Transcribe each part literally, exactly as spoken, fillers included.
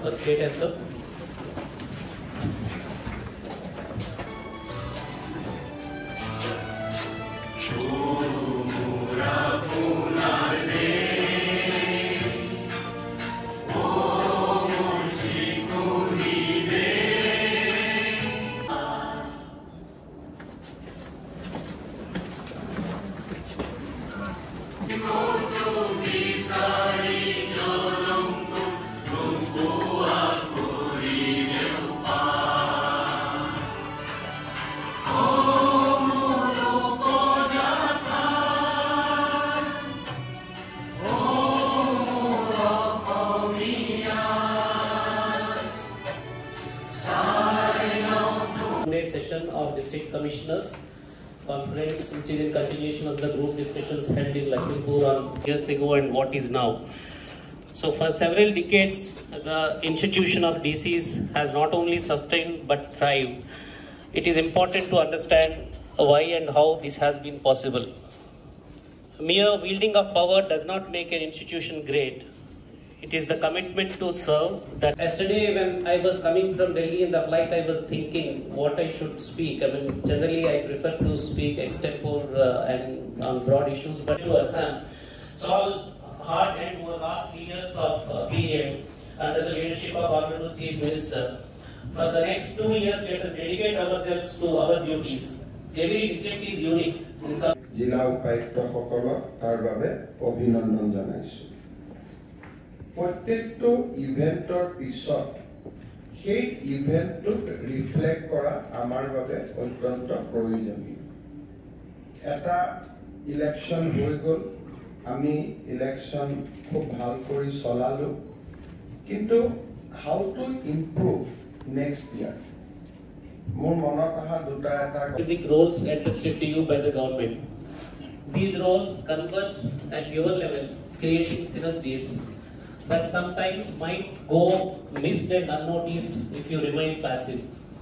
for state anthem. Session of District Commissioners Conference, which is in continuation of the group discussions held in Lakhimpur on years ago and what is now. So for several decades, the institution of D Cs has not only sustained but thrived. It is important to understand why and how this has been possible. Mere wielding of power does not make an institution great. It is the commitment to serve that. Yesterday when I was coming from Delhi in the flight, I was thinking what I should speak. I mean, generally I prefer to speak extempore uh, and on broad issues, but to Assam, it's all hard and over last three years of uh, period under the leadership of Honorable Chief Minister. For the next two years, let us dedicate ourselves to our duties. Every district is unique. Jila Upayukta Hokolo tar babe Abhinandan janaisu. প্ৰত্যেকটো ইভেন্টৰ পিছত সেই ইভেন্টটোক reflect কৰা আমাৰ বাবে অত্যন্ত প্ৰয়োজনীয়। এটা election হৈ গ'ল, আমি ইলেকশ্যন খুব ভাল কৰি চলালো, কিন্তু how to improve next year মোৰ মনত অহা দুটা এটা basic roles entrusted to you by the government. These roles converge at your level, creating synergies that sometimes might go missed and unnoticed if you remain passive.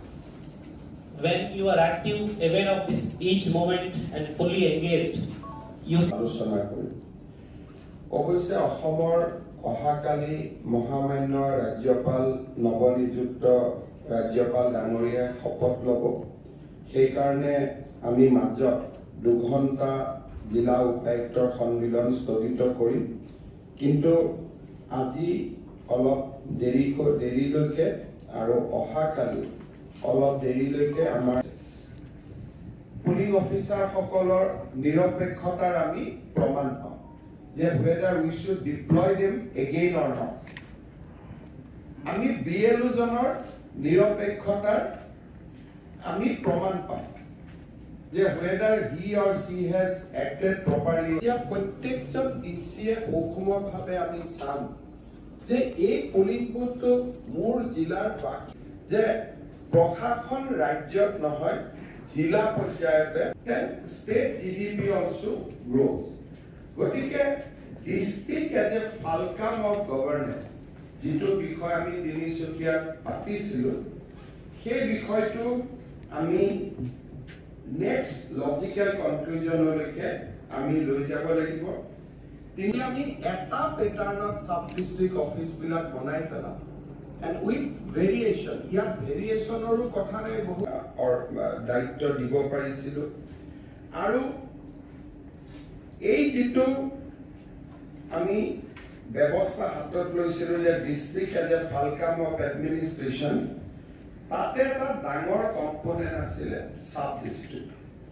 When you are active, aware of this each moment and fully engaged, you আলোচনা কৰি অৱশ্যে অসমৰ অহাকালি মহামান্য ৰাজ্যপাল নৱনিযুক্ত ৰাজ্যপাল ডাঙৰীয়াই শপত ল'ব। সেইকাৰণে আমি মাজত দুঘণ্টা জিলা উপায়ুক্তৰ সন্মিলন স্থগিত কৰিম, কিন্তু আজি অলপ দেৰি দেৰিলৈকে আৰু অহাকালি অলপ দেৰিলৈকে আমাৰ পুলিং অফিচাৰসকলৰ নিৰপেক্ষতাৰ আমি প্ৰমাণ পাম যে whether we should deploy them again or not. আমি বিএলও জনৰ নিৰপেক্ষতাৰ আমি প্ৰমাণ পাম যে whether he or she has acted properly. ইয়া প্ৰত্যেকজন ডিচিয়ে সূক্ষ্মভাৱে আমি চাম যে এই পুলিং বুথটো মোৰ জিলাৰ বাকী যে প্ৰশাসন ৰাজ্যত নহয় জিলা পৰ্যায়তে ষ্টেট জিডিপি অলসো গ্ৰোজ। গতিকে district as a fulcrum of governance যিটো বিষয় আমি তিনিচুকীয়াত পাতিছিলোঁ, সেই বিষয়টো আমি নেক্সট লজিক্যাল কনক্লুজনলৈকে আমি লৈ যাব লাগিব। তিনি আমি এটা পেটাৰ্ণত সাব ডিস্ট্ৰিক্ট অফিচবিলাক বনাই পেলাম and with variation, ইয়াৰ ভেৰিয়েশ্যনৰো কথা নাই, বহু দায়িত্ব দিব পাৰিছিলোঁ। আৰু এই যিটো আমি ব্যৱস্থা হাতত লৈছিলোঁ যে district as a fulcrum of administration, তাতে এটা ডাঙৰ কম্পনেণ্ট আছিলে সাব ডিস্ট্ৰিক্ট।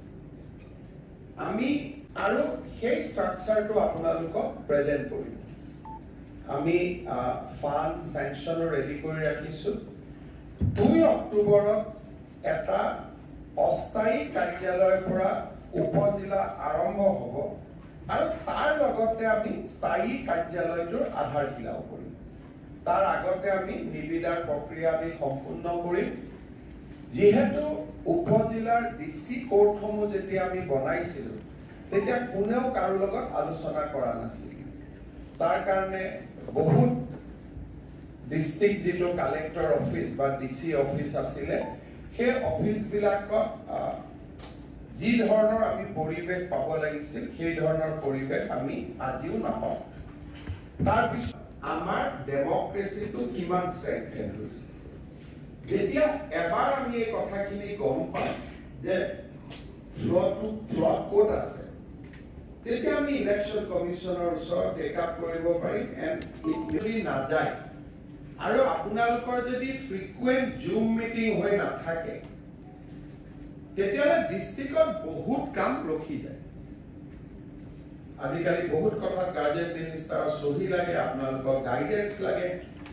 আমি আৰু সেই ষ্ট্ৰাকচাৰটো আপোনালোকক প্ৰেজেণ্ট কৰিম। আমি ফাণ্ড চেংচনো ৰেডি কৰি ৰাখিছোঁ। দুই অক্টোবৰত এটা অস্থায়ী কাৰ্যালয়ৰ পৰা উপজিলা আৰম্ভ হ'ব আৰু তাৰ লগতে আমি স্থায়ী কাৰ্যালয়টোৰ আধাৰশিলাও কৰিম। তাৰ আগতে আমি নিবিদাৰ প্ৰক্ৰিয়া আমি সম্পূৰ্ণ কৰিম। যেহেতু উপজিলাৰ ডিসি কোৰ্টসমূহ যেতিয়া আমি বনাইছিলোঁ তেতিয়া কোনেও কাৰো লগত আলোচনা কৰা নাছিল। তাৰ কাৰণে বহুত ডিস্ট্ৰিক্ট যিটো কালেক্টৰ অফিচ বা ডিসি অফিচ আছিলে, সেই অফিচবিলাকত যি ধৰণৰ আমি পৰিৱেশ পাব লাগিছিল সেই ধৰণৰ পৰিৱেশ আমি আজিও নাপাওঁ। তাৰপিছত আমাৰ ডেমক্ৰেসিটো কিমান স্ট্ৰেংথেন হৈছে যেতিয়া এবাৰ আমি এই কথাখিনি গম পাম যে ফ্লটো ফ্লট কোড আছে তেতিয়া আমি ইলেকশন কমিশনৰ ওচৰত টেক আপ কৰিব পাৰিম এণ্ড যদি নাযায় আৰু আপোনালোকৰ যদি ফ্ৰিকুৱেন্ট জুম মিটিং হৈ নাথাকে তেতিয়ালে ডিস্ট্ৰিক্টত বহুত কাম ৰখি যায় আজিকালি বহুত কথা গাৰ্জেন মিনিষ্টাৰ সহি লাগে আপোনালোকৰ গাইডেন্স লাগে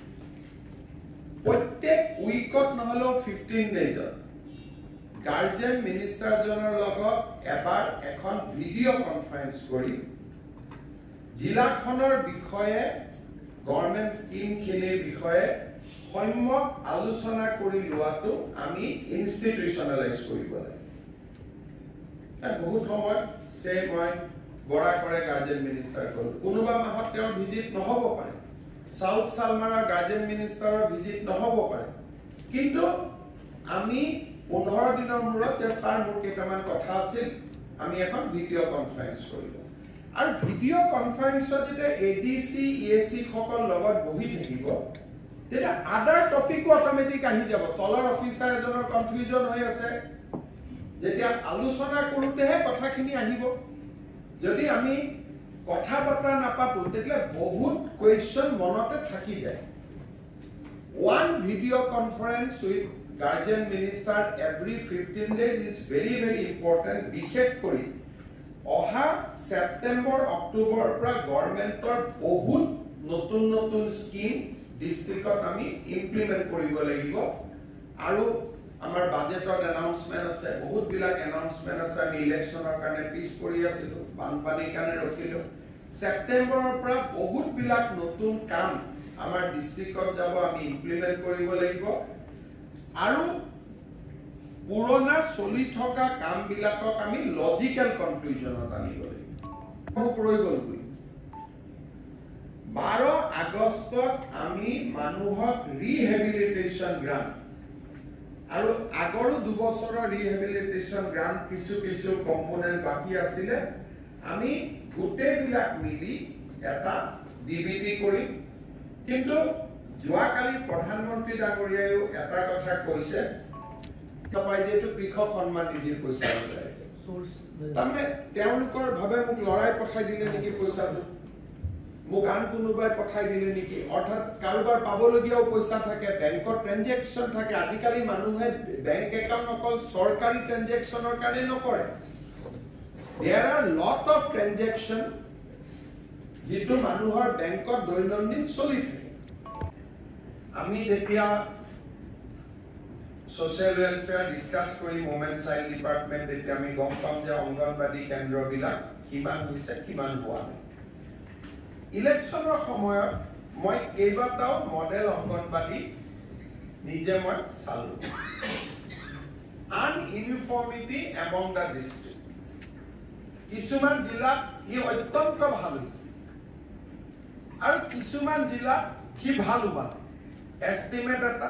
প্ৰত্যেক উইকত নহলেও ফিফটিন ডেজত গাৰ্জেন মিনিষ্টাৰজনৰ লগত এবাৰ এখন ভিডিঅ' কনফাৰেন্স কৰি জিলাখনৰ বিষয়ে গভৰ্ণমেণ্ট স্কিমখিনিৰ বিষয়ে সম্যক আলোচনা কৰি লোৱাটো আমি ইনষ্টিটিউচনেলাইজ কৰিব লাগে বহুত সময় সে মই বৰা কৰে গাৰ্জেন মিনিষ্টাৰ কল কোনোবা মাহত তেওঁৰ ভিজিট নহব পাৰে সাউথ সালমাৰৰ গাৰ্জেন মিনিষ্টাৰৰ ভিজিট নহব পাৰে কিন্তু আমি পোন্ধৰ দিনৰ মূৰত যে ছাৰ মোৰ কেইটামান কথা আছিল আমি এখন ভিডিঅ' কনফাৰেন্স কৰিলো আৰু ভিডিঅ' কনফাৰেন্সত যেতিয়া এডিসি ইএসি সকল লগত বহি থাকিব তেতিয়া আদাৰ টপিকো অটোমেটিক আহি যাব তলৰ অফিচাৰ এজনৰ কনফিউজন হৈ আছে যেতিয়া আলোচনা কৰোতেহে কথাখিনি আহিব যদি আমি কথা বতৰা নাপাতো তেতিয়া বহুত কোৱেশ্চন মনতে থাকি যায় one video conference with guardian minister every fifteen days is very very important বিশেষ কৰি অহা সেপ্টেম্বৰ অক্টোবৰ পৰা গভৰ্ণমেণ্টৰ বহুত নতুন নতুন স্কিম ডিস্ট্ৰিক্টত আমি ইমপ্লিমেন্ট কৰিব লাগিব আৰু আমাৰ বাজেটৰ এনাউন্সমেন্ট আছে বহুত বিলাক এনাউন্সমেন্ট আছে আমি ইলেকশনৰ কাৰণে পিছ কৰি আছিলো বানপানীৰ কাৰণে ৰখিলো সেপ্টেম্বৰৰ পৰা বহুত বিলাক নতুন কাম আমাৰ ডিস্ট্ৰিক্টত যাব আমি ইমপ্লিমেন্ট কৰিব লাগিব আৰু পুৰণা চলি থকা কাম বিলাকক আমি লজিক্যাল কনক্লুজনত আনিব লাগিব খুব ৰৈ গ'ল বাৰ আগষ্টত আমি মানুহক ৰিহেবিলিটেশ্যন গ্ৰান্ট আৰু আগৰো দুবছৰৰ ৰিহেবিলিটেশ্যন গ্ৰান্ট কিছু কিছু কম্পোনেন্ট বাকি আছিলে আমি গোটেই বিলাক মিলি এটা ডিবিটি কৰি কিন্তু যোৱাকালি প্ৰধানমন্ত্ৰী ডাঙৰীয়ায়ো এটা কথা কৈছে তপাই যেটো কৃষক সন্মান নিধিৰ পইচা ওলাইছে তাৰমানে তেওঁলোকৰ ভাবে মোক লৰাই পঠাই দিলে নেকি পইচাটো মোক আন কোনোবাই পঠাই দিলে নেকি অৰ্থাৎ কাৰোবাৰ পাবলগীয়াও পইচা থাকে বেংকত ট্ৰানজেকচন থাকে আজিকালি মানুহে বেংক একাউণ্ট অকল চৰকাৰী ট্ৰানজেকচনৰ কাৰণে নকৰে there are lot of transaction যেটো মানুহৰ বেংকত দৈনন্দিন চলি থাকে আমি যেতিয়া সোশ্যাল ওয়েলফেয়ার ডিসকাস কৰি মোমেন্ট চাইল্ড ডিপার্টমেন্ট তেতিয়া আমি গম পাম যে অংগনবাদী কেন্দ্ৰবিলাক কিমান হৈছে কিমান হোৱা নাই ইলেকশনৰ সময়ত মই কেইবাটাও মডেল অংগনবাদী নিজে মই চালো আনইউনিফৰ্মিটি এমং দা ডিস্ট্ৰিক্ট কিছুমান জিলাত ই অত্যন্ত ভাল হৈছে আৰু কিছুমান জিলাত কি ভাল হোৱা এস্টিমেট এটা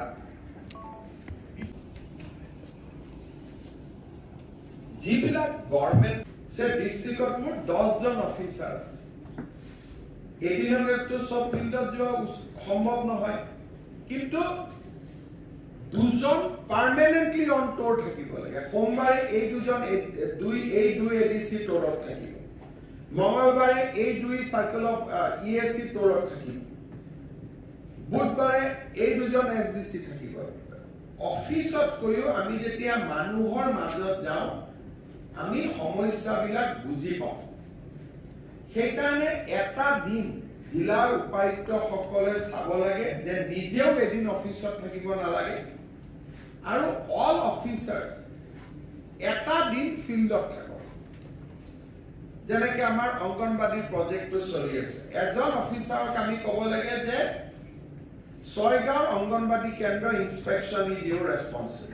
যিবিলাক গভৰ্ণমেণ্ট সে ডিস্ট্ৰিক্টত মোৰ দহ জন অফিচাৰ আছে এদিনতে সব ফিল্ডত যোৱা সম্ভৱ নহয় কিন্তু দুজন পার্মানেন্টলি অন টোৰ থাকিব লাগে সোমবাৰে এই দুজন দুই এই দুই এডিসি টোৰত থাকিব মঙ্গলবাৰে এই দুই সাৰ্কেল অফ ইএসি টোৰত থাকিব বুধবাৰে এই দুজন এসডিসি থাকিব অফিসত কৈও আমি যেতিয়া মানুহৰ মাজত যাওঁ আমি সমস্যাবিলাক বুজি পাওঁ সেইকাৰণে এটা দিন জিলাৰ উপায়ুক্ত সকলে চাব লাগে যে নিজেও এদিন অফিসত থাকিব নালাগে আৰু অল অফিচাৰ্স এটা দিন ফিল্ডত থাকক যেনেকৈ আমাৰ অংগনবাদী প্ৰজেক্টটো চলি আছে এজন অফিচাৰক আমি ক'ব লাগে যে ছয়গাঁও অংগনবাদী কেন্দ্ৰ inspection is your responsibility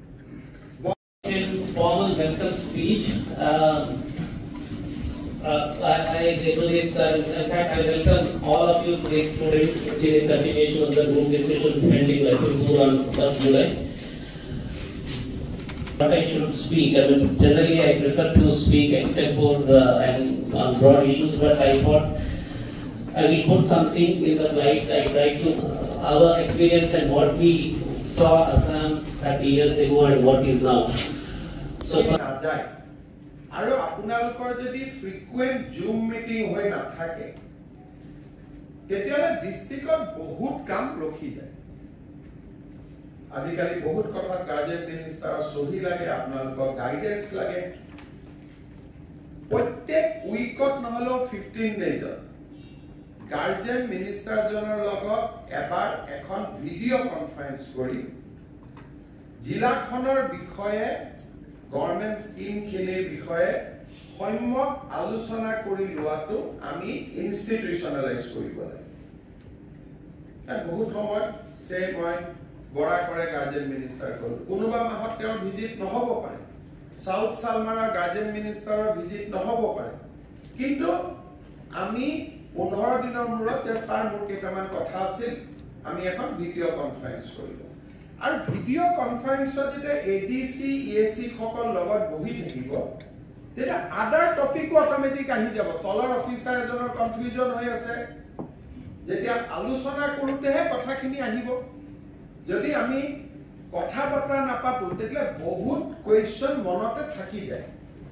formal welcome speech um, uh, I, I do this uh, in fact I welcome all of you today's students which is in continuation of the group discussions pending like on first July but I should speak I mean generally I prefer to speak extempore uh, and on broad issues but I thought I will put something in the light. I try to uh, our experience and what we saw Assam thirty years ago and what is now. So নাযায় আৰু আপোনালোকৰ যদি ফ্ৰিকুৱেন্ট জুম meeting হৈ নাথাকে তেতিয়ালে ডিস্ট্ৰিক্টত বহুত কাম ৰখি যায় আজিকালি বহুত কথা গাৰ্জেন মিনিষ্টাৰৰ সহি লাগে আপোনালোকৰ গাইডেন্স লাগে প্ৰত্যেক উইকত নহলো fifteen ডেজত গাৰ্জেন মিনিষ্টাৰজনৰ লগত এবাৰ এখন ভিডিও কনফাৰেন্স কৰি জিলাখনৰ বিষয়ে গভৰ্নমেন্ট স্কিম খিনিৰ বিষয়ে সম্যক আলোচনা কৰি লোৱাটো আমি ইনষ্টিটিউচনেলাইজ কৰিব লাগে বহুত সময় সে মই বড়া কৰে গাৰ্জেন মিনিষ্টাৰ কল কোনোবা মাহত তেওঁৰ ভিজিট নহব পাৰে সাউথ সালমাৰৰ গাৰ্জেন মিনিষ্টাৰৰ ভিজিট নহব পাৰে কিন্তু আমি fifteen দিনৰ মূৰত যে স্যাৰ মোৰ কেইটামান কথা আছিল আমি এখন ভিডিও কনফাৰেন্স কৰিলো আৰু ভিডিও কনফাৰেন্সত যেটা এডিসি ইএসি সকল লগত বহি থাকিব তেটা আদাৰ টপিকো অটোমেটিক আহি যাব তলৰ অফিচাৰ এজনৰ কনফিউজন হৈ আছে যেতিয়া আলোচনা কৰোতেহে কথাখিনি আহিব যদি আমি কথা বতৰা নাপাবো তেতিয়ালে বহুত কোৱেশ্চন মনতে থাকি যায়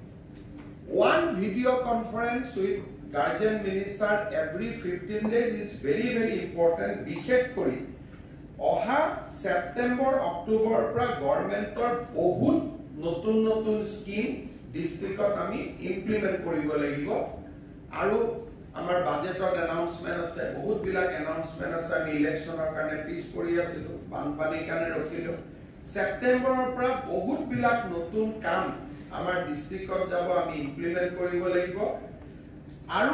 one video conference with guardian minister every fifteen days is very very important বিশেষ কৰি অহা সেপ্টেম্বৰ অক্টোবৰ পৰা গভৰ্নমেন্টৰ বহুত নতুন নতুন স্কিম ডিস্ট্ৰিক্টত আমি ইমপ্লিমেন্ট কৰিব লাগিব আৰু আমাৰ বাজেটত এনাউন্সমেন্ট আছে বহুত বিলাক এনাউন্সমেন্ট আছে আমি ইলেকশনৰ কাৰণে পিছ পৰি আছিলো বানপানীৰ কাৰণে ৰখিলো সেপ্টেম্বৰৰ পৰা বহুত বিলাক নতুন কাম আমাৰ ডিস্ট্ৰিক্টত যাব আমি ইমপ্লিমেন্ট কৰিব লাগিব আৰু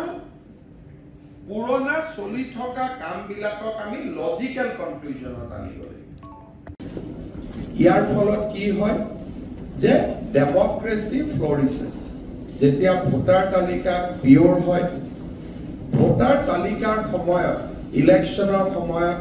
পুৰণা চলি থকা কাম বিলাকক আমি লজিক্যাল কনক্লুজনত আনিব লাগিব ইয়াৰ ফলত কি হয় যে ডেমক্ৰেসি ফ্লোৰিছেস যেতিয়া ভোটাৰ তালিকা পিওৰ হয় ভোটাৰ তালিকাৰ সময়ত ইলেকশনৰ সময়ত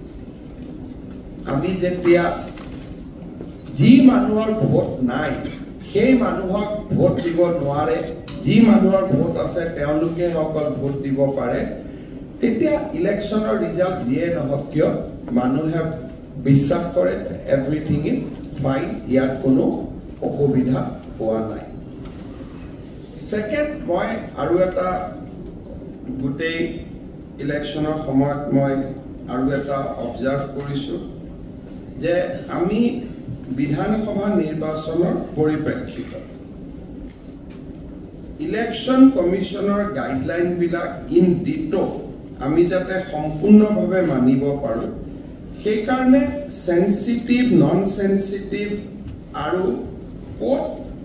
আমি যেতিয়া যি মানুহৰ ভোট নাই সেই মানুহক ভোট দিব নোৱাৰে যি মানুহৰ ভোট আছে তেওঁলোকে অকল ভোট দিব পাৰে তেতিয়া ইলেকশনৰ ৰিজাল্ট যিয়ে নহওক কিয় মানুহে বিশ্বাস কৰে এভৰিথিং ইজ ফাইন ইয়াত কোনো অসুবিধা হোৱা নাই সেকেন্ড মই আৰু এটা গোটেই ইলেকশনৰ সময়ত মই আৰু এটা অবজাৰ্ভ কৰিছো যে আমি বিধানসভা নিৰ্বাচনৰ পৰিপ্ৰেক্ষিতত ইলেকশন কমিশনৰ গাইডলাইন বিলাক ইন ডিটো আমি যাতে সম্পূৰ্ণভাৱে মানিব পাৰো সেই কাৰণে সেনসিটিভ নন সেনসিটিভ আৰু কোট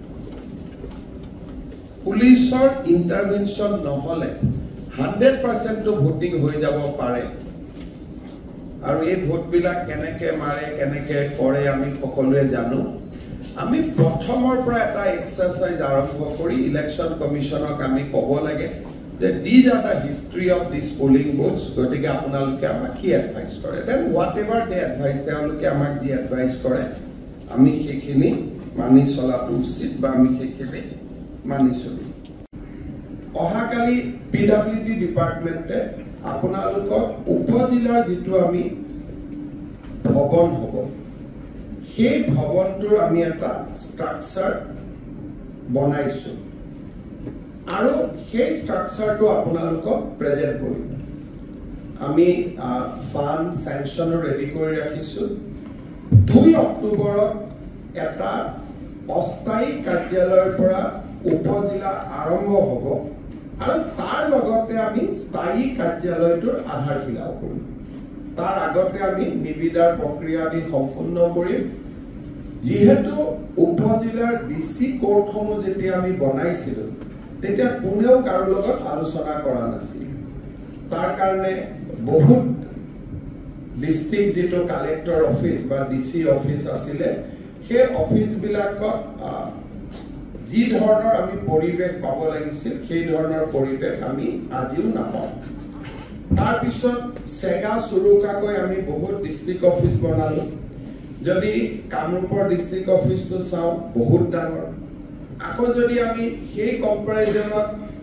পুলিচৰ ইন্টাৰভেনশন নহলে one hundred percent to voting হৈ যাব পাৰে আৰু এই ভোট বিলাক কেনেকে মাৰে কেনেকে কৰে আমি সকলোৱে জানো আমি প্ৰথমৰ পৰা এটা এক্সাৰসাইজ আৰম্ভ কৰি ইলেকশন কমিশনক আমি ক'ব লাগে যে these are the history of these polling booths গতিকে আপোনালোকে আমাক কি এডভাইস কৰে then whatever they advise তেওঁলোকে আমাক যি এডভাইস কৰে আমি সেইখিনি মানি চলাটো উচিত বা আমি সেইখিনি মানি চলিম অহাকালি পিডব্লিউডি ডিপাৰ্টমেন্টে আপোনালোকক উপজিলাৰ যেটো আমি ভৱন হ'ব সেই ভৱনটোৰ আমি এটা ষ্ট্ৰাকচাৰ বনাইছো আৰু সেই ষ্ট্ৰাকচাৰটো আপোনালোকক প্ৰেজেন্ট কৰিম আমি ফান্ড স্যাংচনৰ ৰেডি কৰি ৰাখিছো two অক্টোবৰত এটা অস্থায়ী কাৰ্যালয়ৰ পৰা উপজিলা আৰম্ভ হ'ব আৰু তাৰ লগতে আমি স্থায়ী কাৰ্যালয়টোৰ আধাৰশিলা কৰিম তাৰ আগতে আমি নিবিদাৰ প্ৰক্ৰিয়াটি সম্পূৰ্ণ কৰিম যেহেতু উপজিলাৰ ডিসি কোৰ্টসমূহ যেতিয়া আমি বনাইছিলো তেতিয়া কোনেও কাৰো লগত আলোচনা কৰা নাছিল তাৰ কাৰণে বহুত ডিস্ট্ৰিক্ট যেটো কালেক্টৰ অফিস বা ডিসি অফিস আছিলে সেই অফিস বিলাকত যি ধৰণৰ আমি পৰিবেশ পাব লাগিছিল সেই ধৰণৰ পৰিবেশ আমি আজিও নাপাওঁ তাৰ পিছত সেগা সুৰুকাকৈ আমি বহুত ডিস্ট্ৰিক্ট অফিস বনালো যদি কামৰূপৰ ডিস্ট্ৰিক্ট অফিসটো চাও বহুত ডাঙৰ আকৌ যদি আমি সেই কম্পাৰিজনত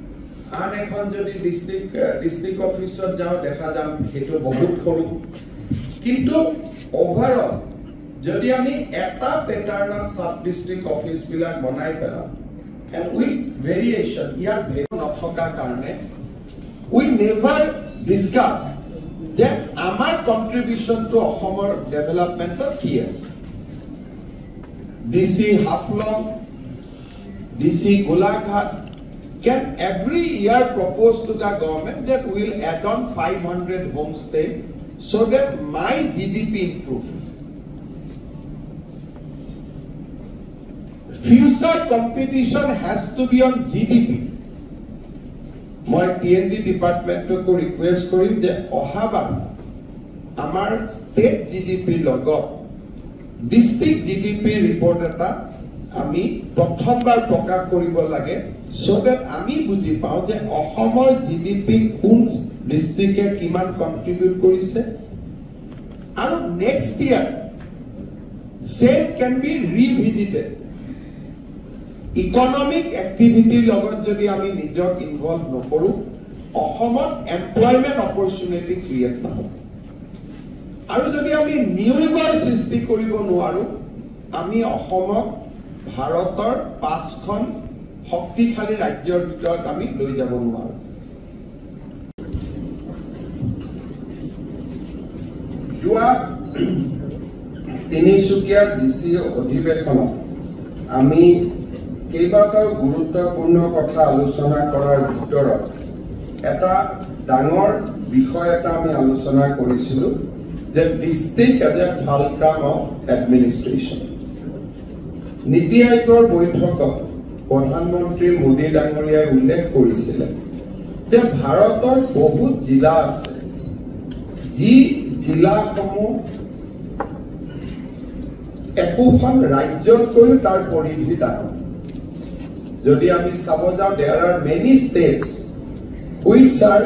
আন এখন যদি ডিস্ট্রিক্ট ডিস্ট্রিক্ট অফিসত যাও দেখা যাম হেতু বহুত সৰু কিন্তু ওভাৰঅল যদি আমি এটা প্যাটাৰ্ণত সাব ডিস্ট্রিক্ট অফিস বিলাক বনাই পেলাম and with variation ইয়াৰ ভেৰি নথকা কাৰণে we never discuss that আমাৰ contribution to অসমৰ development কি আছে D C Haflong D C Golaghat can every year propose to the government that we will add on five hundred homestay so that my G D P improve. Future competition has to be on G D P. My T N D department to request korim je ohabar amar state G D P logot district G D P report eta আমি প্ৰথমবাৰ প্ৰকাশ কৰিব লাগে so that আমি বুজি পাও যে অসমৰ জিডিপি কোন ডিস্ট্ৰিক্টে কিমান কন্ট্ৰিবিউট কৰিছে আৰু next year same can be revisited economic এক্টিভিটিৰ লগত যদি আমি নিজক ইনভলভ নকৰো অসমত এমপ্লয়মেন্ট অপৰচুনিটি ক্ৰিয়েট নহব আৰু যদি আমি নিয়োগৰ সৃষ্টি কৰিব নোৱাৰো আমি অসমক ভাৰতৰ পাঁচখন শক্তিশালী ৰাজ্যৰ ভিতৰত আমি লৈ যাব নোৱাৰো যোৱা তিনিচুকীয়া ডিচি অধিৱেশনত আমি কেইবাটাও গুৰুত্বপূৰ্ণ কথা আলোচনা কৰাৰ ভিতৰত এটা ডাঙৰ বিষয় এটা আমি আলোচনা কৰিছিলো যে district as a fulcrum of administration নীতি আয়োগৰ বৈঠকত প্ৰধানমন্ত্ৰী মোদী ডাঙৰীয়াই উল্লেখ কৰিছিল যে ভাৰতৰ বহুত জিলা আছে যি জিলাসমূহ একোখন ৰাজ্যতকৈ তাৰ পৰিধি ডাঙৰ যদি আমি চাব যাওঁ there are many states which are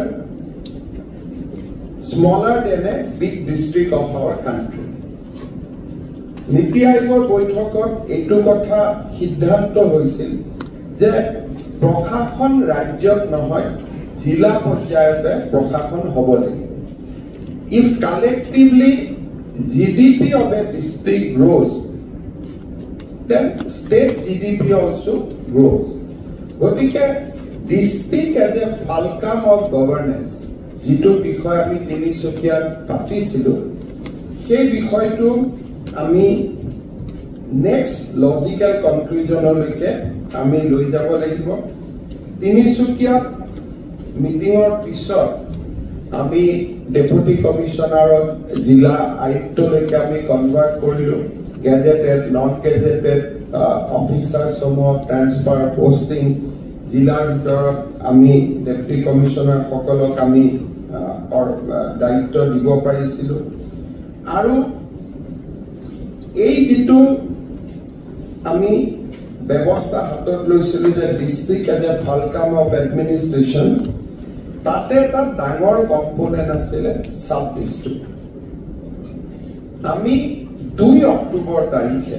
smaller than a big district of our country নীতি আয়োগৰ বৈঠকত এইটো কথা সিদ্ধান্ত হৈছিল যে প্ৰশাসন ৰাজ্যত নহয় জিলা পৰ্যায়তে প্ৰশাসন হ'ব লাগিব if collectively G D P of a district grows then state G D P also grows গতিকে district as a fulcrum of governance যেটো বিষয় আমি তিনিচুকীয়া পাতিছিলো সেই বিষয়টো আমি নেক্সট লজিক্যাল কনক্লুজনলৈকে আমি লৈ যাব লাগিব তিনিচুকীয়া মিটিঙৰ পিছত আমি ডেপুটি কমিশনাৰ জিলা আয়ুক্তলৈকে আমি কনভাৰ্ট কৰিলো গেজেটেড নন গেজেটেড অফিচাৰ সমূহ ট্ৰান্সফাৰ পোষ্টিং জিলাৰ ভিতৰত আমি ডেপুটি কমিশনাৰ সকলক আমি দায়িত্ব দিব পাৰিছিলো আৰু এই যেটো আমি ব্যৱস্থা হাতত লৈছিলো যে district as a fulcrum of administration তাতে এটা ডাঙৰ কম্পোনেন্ট আছিল সাব ডিস্ট্রিক্ট আমি দুই অক্টোবৰ তাৰিখে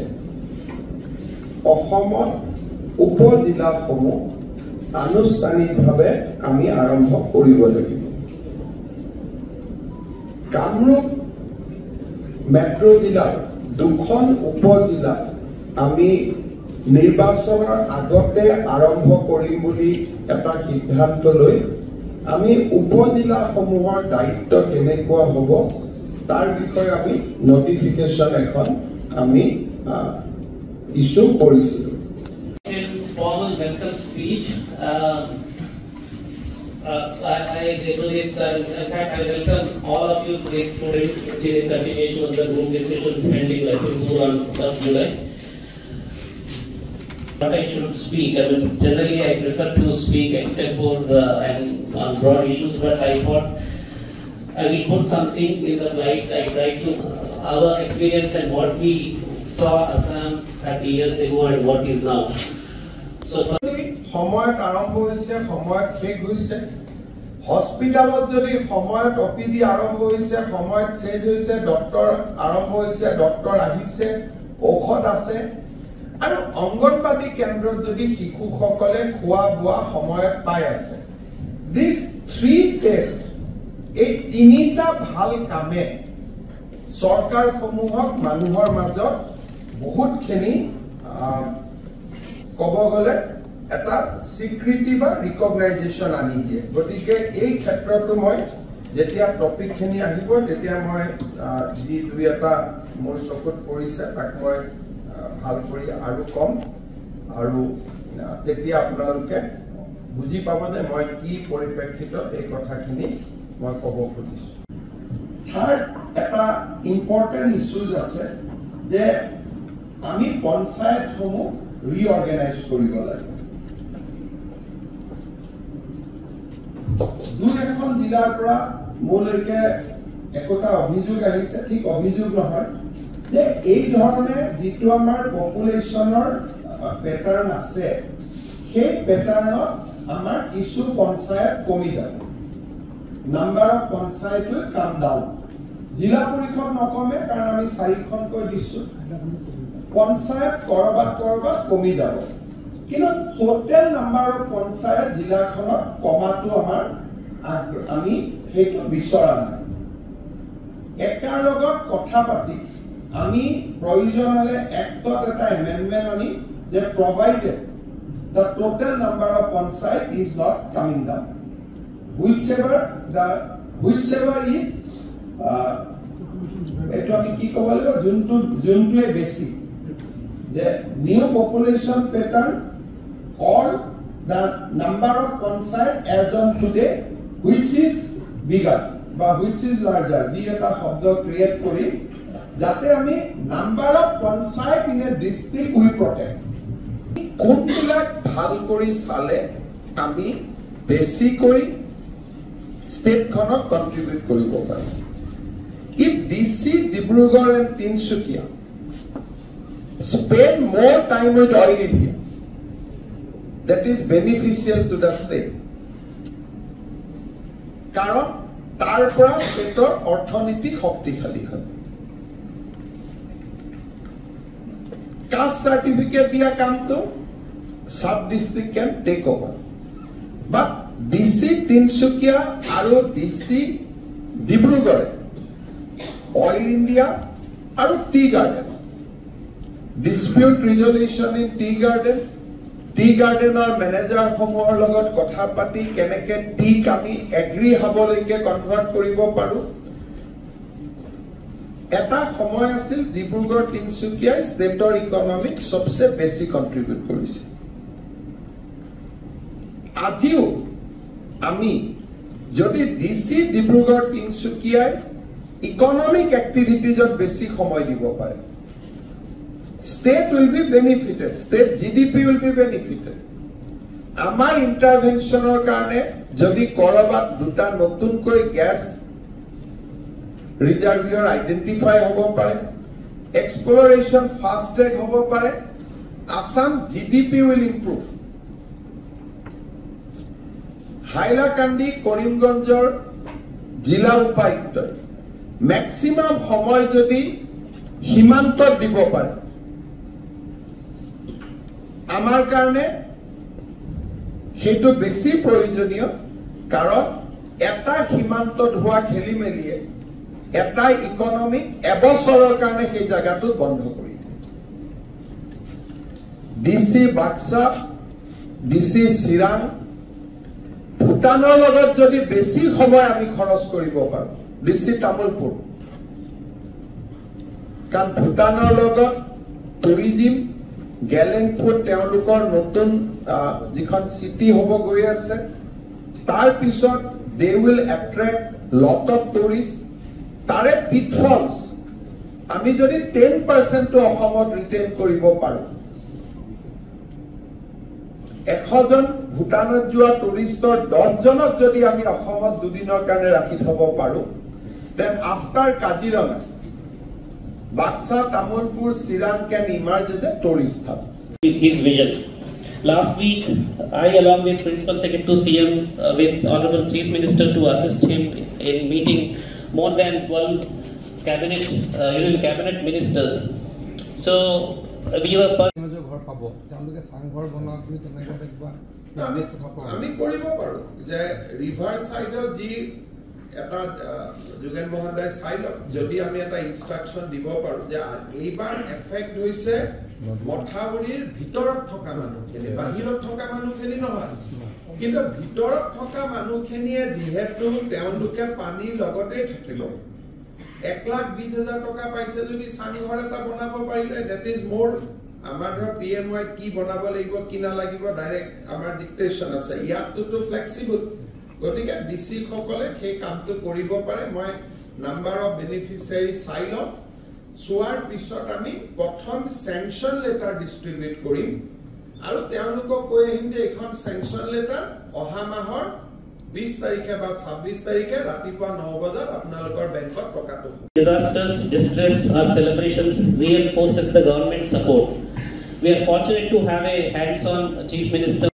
অসমত উপজিলাসমূহ আনুষ্ঠানিকভাৱে আমি আৰম্ভ কৰিব লাগিব কামৰূপ মেট্ৰো জিলাৰ দুখন উপজিলা আমি নিৰ্বাচনৰ আগতে আৰম্ভ কৰিম বুলি এটা সিদ্ধান্ত লৈ আমি উপজিলাসমূহৰ দায়িত্ব কেনেকুৱা হ'ব তাৰ বিষয়ে আমি নোটিফিকেশন এখন আমি ইস্যু কৰিছিলো formal welcome speech uh, uh, I, I do this uh, in fact I welcome all of you today's students which is in continuation of the group discussions held in Lakhimpur on first July. But I should speak. I mean, generally I prefer to speak extempore uh, and on broad issues, but I thought I will put something in the light. I try to uh, our experience and what we saw Assam thirty years ago and what is now. So, সময়ত আৰম্ভ হৈছে সময়ত শেষ হৈছে হস্পিটালত যদি সময়ত OPD আৰম্ভ হৈছে সময়ত শেষ হৈছে ডক্টৰ আৰম্ভ হৈছে ডক্টৰ আহিছে ঔষধ আছে আৰু অংগনবাদী কেন্দ্ৰত যদি শিশুসকলে খোৱা বোৱা সময়ত পাই আছে These three tests, এই তিনিটা ভাল কামে সরকার সমূহক মানুহৰ মাজত বহুত খিনি কব গলে এটা স্বীকৃতি বা ৰিকগনাইজেশ্যন আনি দিয়ে গতিকে এই ক্ষেত্ৰটো মই যেতিয়া টপিক খিনি আহিব তেতিয়া মই যি দুই এটা মোৰ চকুত পৰিছে তাক মই ভাল কৰি আৰু কম আৰু তেতিয়া আপোনালোকে বুজি পাব যে মই কি পৰিপ্ৰেক্ষিতত এই কথাখিনি মই ক'ব খুজিছো থাৰ্ড এটা ইম্পৰ্টেণ্ট ইছ্যুজ আছে যে আমি পঞ্চায়তসমূহ ৰিঅৰ্গেনাইজ কৰিব লাগে দুই এখন জিলাৰ পৰা মোলৈকে একোটা অভিযোগ আহিছে ঠিক অভিযোগ নহয় যে এই ধৰণে যিটো আমাৰ পপুলেশ্যনৰ পেটাৰ্ণ আছে সেই পেটাৰ্ণত আমাৰ কিছু পঞ্চায়ত কমি যাব number of panchayat will come down জিলা পৰিষদ নকমে কাৰণ আমি চাৰিখনকৈ দিছো পঞ্চায়ত কৰবাত কৰবাত কমি যাব কিন্তু টোটেল নাম্বাৰ অফ পঞ্চায়ত জিলাখনত কমাটো আমাৰ আমি সেইটো বিচৰা নাই এটাৰ লগত কথা পাতি আমি প্ৰয়োজন হলে এক্টত এটা এমেণ্ডমেণ্ট আনি যে provided the total number of Panchayat is not coming down. Whichever the whichever is eto ami ki kobale juntu juntu e basic the new population pattern or the number of Panchayat as on today which is bigger বা which is larger ji eta শব্দ create kori jate ami number of Panchayat in a district we protect কোনবিলাক ভাল কৰি চালে আমি বেছিকৈ ষ্টেটখনক contribute কৰিব পাৰিম if D C Dibrugarh and Tinsukia spend more time with Oil India that is beneficial to the state কাৰণ তাৰ পৰা ষ্টেটৰ অৰ্থনীতি শক্তিশালী হয় কাষ্ট চাৰ্টিফিকেট দিয়া কামটো sub district can take over but D C Tinsukia aru D C Dibrugarh Oil India aru Tea Garden dispute resolution in Tea Garden Tea Garden or manager homohor logot kotha pati keneke tea kami agree haboleke convert koribo paru eta somoy asil Dibrugarh Tinsukia state or economic sobse beshi contribute korise আজিও আমি যদি DC Dibrugarh তিনসুকিয়াই economic এক্টিভিটিজত বেছি সময় দিব পাৰে state will be benefited state G D P will be benefited আমাৰ ইন্টাৰভেনশনৰ কাৰণে যদি কৰবাত দুটা নতুনকৈ গ্যাস ৰিজাৰ্ভিয়ৰ আইডেন্টিফাই হ'ব পাৰে এক্সপ্লোৰেশন ফাষ্ট ট্ৰেক হ'ব পাৰে Assam G D P will improve Hailakandi কৰিমগঞ্জৰ জিলা উপায়ুক্ত ম্যাক্সিমাম সময় যদি সীমান্ত দিব পাৰে আমাৰ কাৰণে হেতু বেছি প্ৰয়োজনীয় কাৰণ এটা সীমান্তত হোৱা খেলিমেলিয়ে এটা ইকোনমিক এবছৰৰ কাৰণে সেই জায়গাটো বন্ধ কৰি দিয়ে ডিসি বাক্সা ডিসি চিৰাং ভূটানৰ লগত যদি বেছি সময় আমি খৰচ কৰিব পাৰো ডিসি তামুলপুৰ কারণ ভূটানৰ লগত টুৰিজিম গেলেংফুট তেওঁলোকৰ নতুন যিখন সিটি হ'ব গৈ আছে তাৰ পিছত they will attract lot of tourist তাৰে পিটফলস আমি যদি টেন পাৰ্চেন্ট তো অসমত ৰিটেইন কৰিব পাৰো এশ জন ভূটানত যোৱা টুৰিষ্টৰ দহ জনক যদি আমি অসমত দুদিনৰ কাৰণে ৰাখি থব পাৰো then after Kaziranga Baksa Tamulpur Chirang can emerge as a tourist hub his vision last week I along with principal secretary to C M uh, with honorable chief minister to assist him in meeting more than twelve cabinet uh, union cabinet ministers so we were per- ঘৰ পাব তেওঁলোকে চাংঘৰ বনোৱা বুলি তেনেকৈ কিবা আমি আমি কৰিব পাৰোঁ যে ৰিভাৰ ছাইডত যি এটা যোগেন মহোদয় চাই লওক যদি আমি এটা ইনষ্ট্ৰাকশ্যন দিব পাৰোঁ যে এইবাৰ এফেক্ট হৈছে মথাউৰিৰ ভিতৰত থকা মানুহখিনি বাহিৰত থকা মানুহখিনি নহয় কিন্তু ভিতৰত থকা মানুহখিনিয়ে যিহেতু তেওঁলোকে পানীৰ লগতে থাকিব এক লাখ বিশ হাজাৰ টকা পাইছে যদি চাংঘৰ এটা বনাব পাৰিলে ডেট ইজ মোৰ আমাৰ ধৰ পি এম ৱাই কি বনাব লাগিব কি নালাগিব ডাইৰেক্ট আমাৰ ডিক্টেশ্যন আছে ইয়াততো ফ্লেক্সিবল গতিকে ডি চি সকলে সেই কামটো কৰিব পাৰে মই নাম্বাৰ অফ বেনিফিচিয়াৰী চাই লওঁ চোৱাৰ পিছত আমি প্ৰথম চেংচন লেটাৰ ডিষ্ট্ৰিবিউট কৰিম আৰু তেওঁলোকক কৈ আহিম যে এখন চেংচন লেটাৰ অহা মাহৰ বিশ তাৰিখে বা ছাব্বিশ তাৰিখে ৰাতিপুৱা ন বজাত আপোনালোকৰ বেংকত প্ৰকাশ হ'ব disasters, distress, our celebrations reinforces the government support. We are fortunate to have a hands-on Chief Minister.